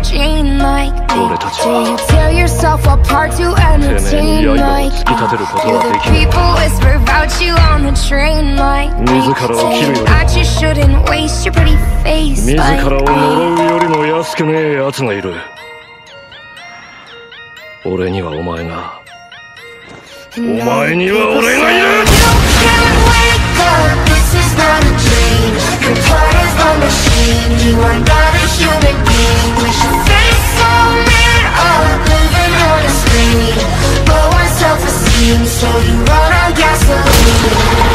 Jane like me? Do you tear yourself apart to entertain like me? Do the people whisper about you on the train like me? Saying that you shouldn't waste your pretty face like me? 俺にはお前がお前には俺がいる You can't wake up, this is not a dream. You're part of a machine, you are not a human being. Wish your face so made up, living on a screen. Low on self-esteem, so you run on gasoline.